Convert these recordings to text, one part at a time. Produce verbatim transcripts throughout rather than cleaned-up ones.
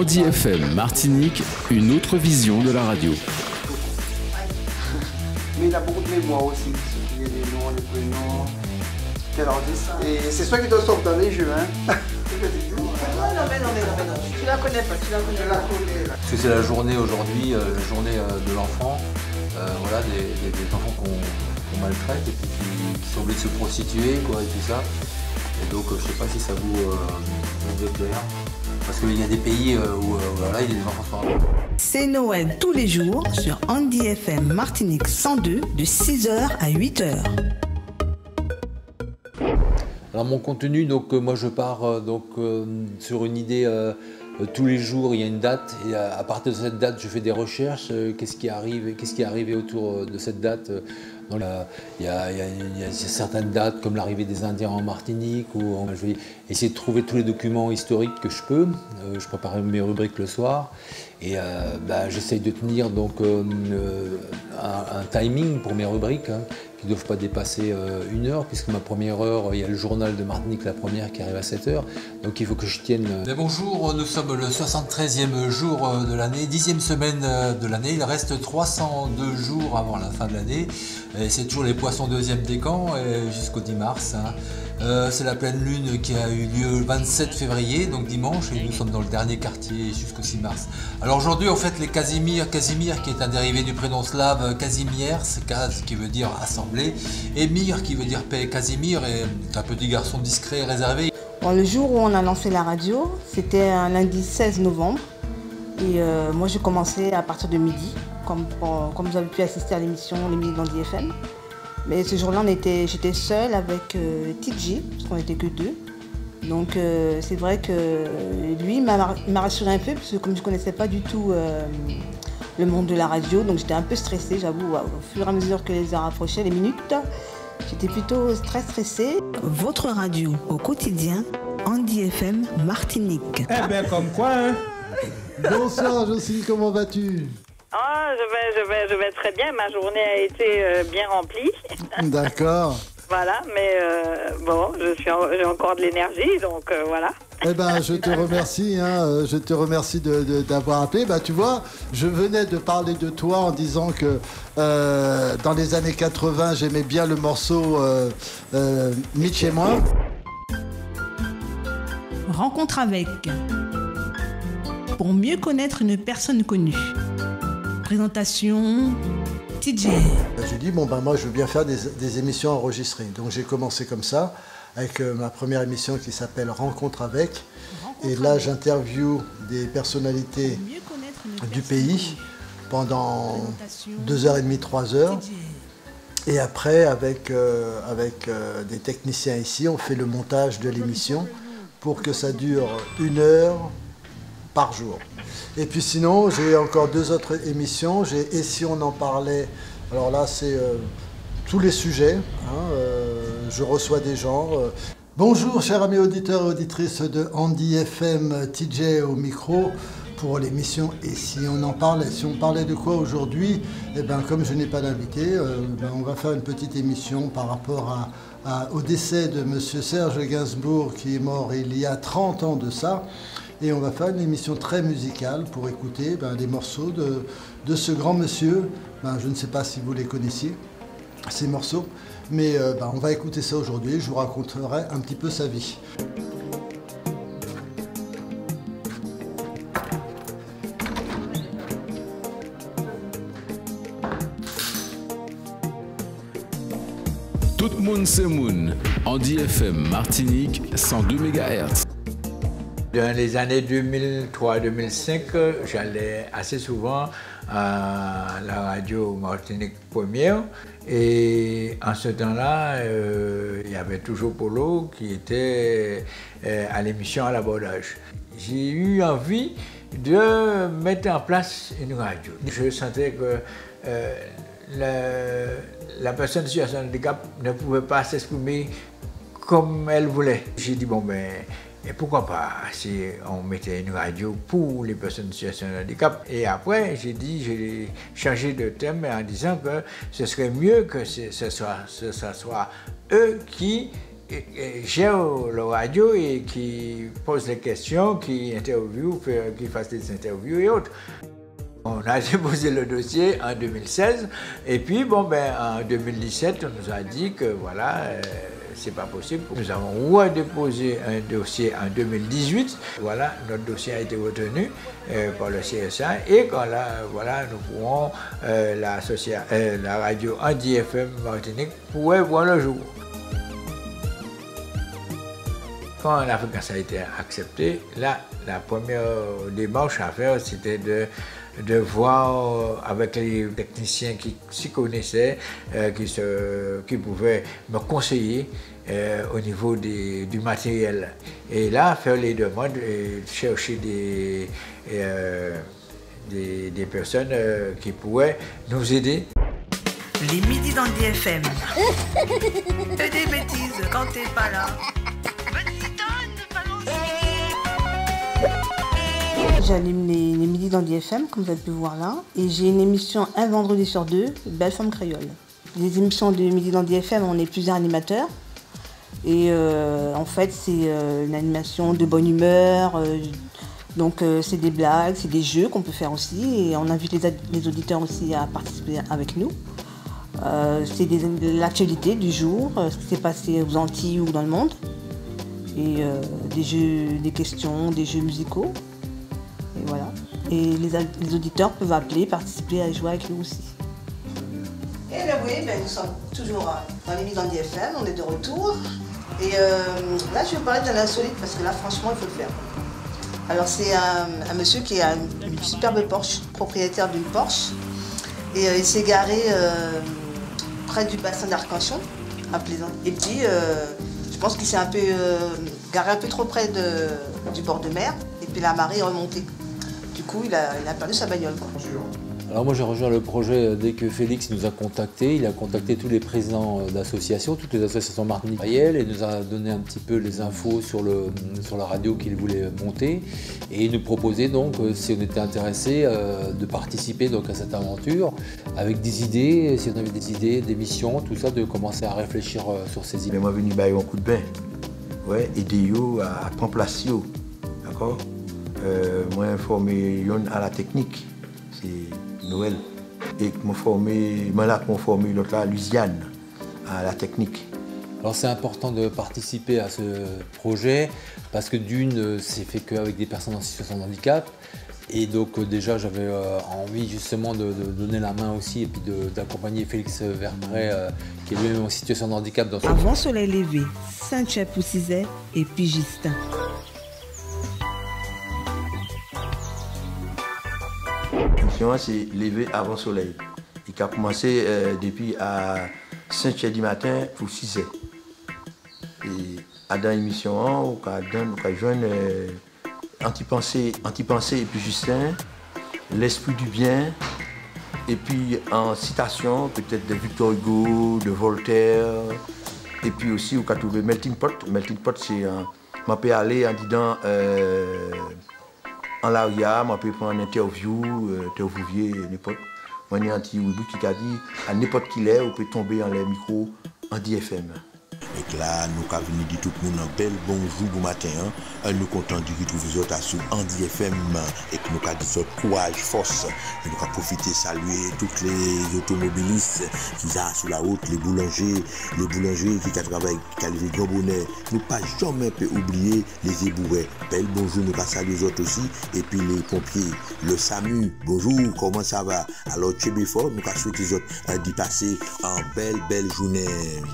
Andy F M Martinique, une autre vision de la radio. Mais il a beaucoup de mémoire aussi. Il y a les noms, les prénoms, quel artiste. Et c'est ça qui doit sortir dans les jeux, hein. Non, non, mais non, mais non, mais non. Tu la connais pas, tu la connais pas. Parce que c'est la journée aujourd'hui, euh, la journée euh, de l'enfant, euh, voilà, des, des, des enfants qu'on qu'on maltraite et puis qui, qui sont obligés de se prostituer, quoi, et tout ça. Et donc, euh, je sais pas si ça vous, euh, vous éclaire. Parce qu'il y a des pays euh, où euh, voilà, il y a des enfants sans. C'est Noël tous les jours sur Andy F M Martinique cent deux de six heures à huit heures. Alors mon contenu, donc euh, moi je pars euh, donc euh, sur une idée euh, euh, tous les jours, il y a une date et à, à partir de cette date je fais des recherches, euh, qu'est-ce qui arrive, qu'est-ce qui est arrivé autour euh, de cette date. Euh, dans la, il, y a, il, y a, il y a certaines dates comme l'arrivée des Indiens en Martinique où on, je vais essayer de trouver tous les documents historiques que je peux. Euh, je prépare mes rubriques le soir et euh, bah, j'essaye de tenir donc euh, un, un timing pour mes rubriques. Hein, qui ne doivent pas dépasser euh, une heure, puisque ma première heure, il y a le journal de Martinique, la première, qui arrive à sept heures. Donc il faut que je tienne... Euh... Mais bonjour, nous sommes le soixante-treizième jour de l'année, dixième semaine de l'année. Il reste trois cent deux jours avant la fin de l'année. Et c'est toujours les poissons deuxième décan jusqu'au dix mars. Hein. Euh, c'est la pleine lune qui a eu lieu le vingt-sept février, donc dimanche, et nous sommes dans le dernier quartier jusqu'au six mars. Alors aujourd'hui, on fête les Casimir, Casimir qui est un dérivé du prénom slave Kazimiers, Kaz qui veut dire assemblée, et Mir qui veut dire paix. Casimir est un petit garçon discret et réservé. Bon, le jour où on a lancé la radio, c'était un lundi seize novembre, et euh, moi j'ai commencé à partir de midi, comme, pour, comme vous avez pu assister à l'émission Les Midi d'Andy F M. Mais ce jour-là, j'étais seule avec euh, T J, parce qu'on n'était que deux. Donc euh, c'est vrai que lui m'a rassuré un peu, parce que comme je ne connaissais pas du tout euh, le monde de la radio, donc j'étais un peu stressée, j'avoue, au fur et à mesure que les heures approchaient, les minutes, j'étais plutôt très stressée. Votre radio au quotidien, Andy F M Martinique. Eh bien comme quoi, hein. Bonsoir Jocelyne, comment vas-tu? Ah, je vais, je vais, je vais très bien. Ma journée a été euh, bien remplie. D'accord. Voilà, mais euh, bon, je suis, j'ai encore de l'énergie, donc euh, voilà. Eh ben, je te remercie, hein, je te remercie de, de, d'avoir appelé. Bah, tu vois, je venais de parler de toi en disant que euh, dans les années quatre-vingts, j'aimais bien le morceau euh, euh, Mitch et moi. Rencontre avec. Pour mieux connaître une personne connue. Présentation, T J. J'ai dit, bon ben moi je veux bien faire des, des émissions enregistrées. Donc j'ai commencé comme ça, avec euh, ma première émission qui s'appelle Rencontre avec. Rencontre et là j'interviewe des personnalités du pays pendant deux heures et demie, trois heures. Et après, avec, euh, avec euh, des techniciens ici, on fait le montage de l'émission pour que ça dure une heure par jour. Et puis sinon, j'ai encore deux autres émissions. J'ai Et si on en parlait? Alors là, c'est euh, tous les sujets. Hein, euh, je reçois des gens. Euh. Bonjour, chers amis auditeurs et auditrices de Andy F M, T J au micro pour l'émission Et si on en parlait? Si on parlait de quoi aujourd'hui? Eh bien, comme je n'ai pas d'invité, euh, ben, on va faire une petite émission par rapport à, à, au décès de M. Serge Gainsbourg qui est mort il y a trente ans de ça. Et on va faire une émission très musicale pour écouter ben, des morceaux de, de ce grand monsieur. Ben, je ne sais pas si vous les connaissiez, ces morceaux, mais euh, ben, on va écouter ça aujourd'hui. Je vous raconterai un petit peu sa vie. Tout le monde c'est Moon, Andy F M Martinique cent deux mégahertz. Dans les années deux mille trois deux mille cinq, j'allais assez souvent à la radio Martinique Première. Et en ce temps-là, euh, il y avait toujours Polo qui était euh, à l'émission à l'abordage. J'ai eu envie de mettre en place une radio. Je sentais que euh, la, la personne en situation de handicap ne pouvait pas s'exprimer comme elle voulait. J'ai dit, bon ben, et pourquoi pas si on mettait une radio pour les personnes en situation de handicap? Et après, j'ai dit, j'ai changé de thème en disant que ce serait mieux que ce soit, ce soit eux qui gère la radio et qui pose des questions, qui interviewe, qui fasse des interviews et autres. On a déposé le dossier en deux mille seize et puis bon, ben, en deux mille dix-sept, on nous a dit que voilà, euh, c'est pas possible. Nous avons redéposé un dossier en deux mille dix-huit. Voilà, notre dossier a été retenu euh, par le C S A et quand là, voilà, nous pourrons, euh, la, euh, la radio Andy F M Martinique pourrait voir le jour. Quand l'Africains a été accepté, là, la première démarche à faire, c'était de, de voir avec les techniciens qui s'y connaissaient, euh, qui, se, qui pouvaient me conseiller euh, au niveau des, du matériel. Et là, faire les demandes et chercher des, euh, des, des personnes euh, qui pourraient nous aider. Les midis dans D F M. Fais des bêtises quand t'es pas là. J'anime les, les midis dans D F M, comme vous avez pu voir là, et j'ai une émission un vendredi sur deux, Belle Femme Créole. Les émissions de midi dans D F M, on est plusieurs animateurs, et euh, en fait c'est euh, une animation de bonne humeur, euh, donc euh, c'est des blagues, c'est des jeux qu'on peut faire aussi, et on invite les, les auditeurs aussi à participer avec nous. Euh, c'est l'actualité du jour, euh, ce qui s'est passé aux Antilles ou dans le monde, et euh, des jeux, des questions, des jeux musicaux. Et voilà. Et les, les auditeurs peuvent appeler, participer à jouer avec nous aussi. Et bien oui, ben, nous sommes toujours dans les midis dans D F M, on est de retour. Et euh, là, je vais parler d'un insolite parce que là, franchement, il faut le faire. Alors, c'est un, un monsieur qui a une, une superbe Porsche, propriétaire d'une Porsche. Et euh, il s'est garé euh, près du bassin d'Arcachon, à Plaisant. Et puis, euh, je pense qu'il s'est un peu euh, garé un peu trop près de, du bord de mer. Et puis la marée est remontée. Du coup, il a, il a perdu sa bagnole, quoi. Alors moi j'ai rejoint le projet dès que Félix nous a contactés. Il a contacté tous les présidents d'associations, toutes les associations martiniquaises, et nous a donné un petit peu les infos sur, le, sur la radio qu'il voulait monter. Et il nous proposait donc, si on était intéressé, euh, de participer donc, à cette aventure avec des idées, si on avait des idées, des missions, tout ça, de commencer à réfléchir euh, sur ces idées. Moi je suis venu bailler un coup de bain, ouais, aider à prendre place, d'accord. Euh, moi formé à la technique, c'est Noël, et je formé, moi formé l'autre à Louisiane, à la technique. Alors c'est important de participer à ce projet parce que d'une, c'est fait qu'avec des personnes en situation de handicap. Et donc euh, déjà j'avais euh, envie justement de, de donner la main aussi et puis d'accompagner Félix Verbrey euh, qui est lui-même en situation de handicap. Dans son... Avant soleil levé, Saint-Chep-Poucizet et Pigiste. C'est lever avant soleil. Il a commencé euh, depuis à cinq heures du matin pour six heures. Et à dans l'émission, on a joint euh, Antipensée, Antipensée et puis Justin, l'esprit du bien, et puis en citation peut-être de Victor Hugo, de Voltaire, et puis aussi on a trouvé Melting Pot. Melting Pot c'est un, on peut aller en disant euh, en l'aria, on peut prendre une interview, euh, interviewer n'importe. Moi, j'ai un petit rubrique qui a dit à n'importe qui l'est, on peut tomber en les micros en D F M. Et là, nous avons venu dire tout le monde un bel bonjour bon matin. Hein. Nous contents de retrouver les autres sur Andy F M et que nous avons dit notre courage, force. Et nous avons profité de saluer tous les automobilistes qui sont sur la route, les boulangers, les boulangers qui travaillent, qui ont levé de bonnet. Nous ne pas jamais oublier les éboueurs. Bel bonjour, nous avons salué les autres aussi. Et puis les pompiers, le SAMU, bonjour, comment ça va? Alors, Tchébéfort, nous avons souhaité les autres d'y passer en belle, belle journée.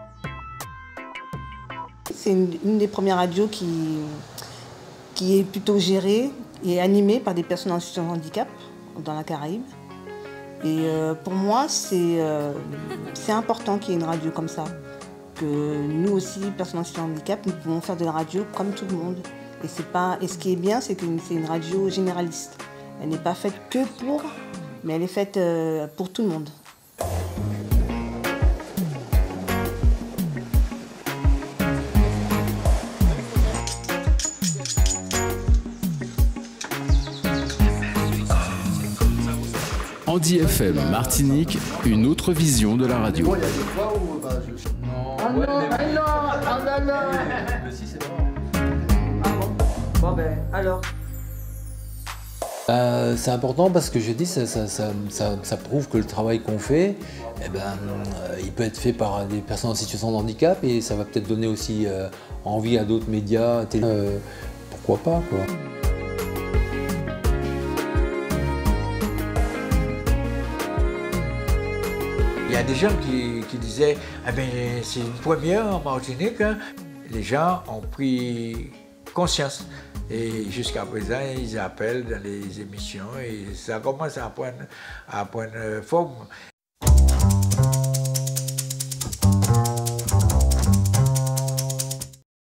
C'est une, une des premières radios qui, qui est plutôt gérée et animée par des personnes en situation de handicap dans la Caraïbe. Et euh, pour moi, c'est euh, c'est important qu'il y ait une radio comme ça. Que nous aussi, personnes en situation de handicap, nous pouvons faire de la radio comme tout le monde. Et, c'est pas, et ce qui est bien, c'est que c'est une radio généraliste. Elle n'est pas faite que pour, mais elle est faite euh, pour tout le monde. Andy F M Martinique, une autre vision de la radio. Moi, il y a des fois où bah, je... Non, Ah non, ah non, ah non, non. Mais si, c'est vrai. Ah bon. Bon ben, alors. Euh, c'est important parce que je dis, ça, ça, ça, ça, ça prouve que le travail qu'on fait, eh ben, euh, il peut être fait par des personnes en situation de handicap et ça va peut-être donner aussi euh, envie à d'autres médias, télé, euh, pourquoi pas quoi. Il y a des gens qui, qui disaient eh bien, c'est une première en Martinique. Hein. Les gens ont pris conscience. Et jusqu'à présent, ils appellent dans les émissions et ça commence à prendre, à prendre forme.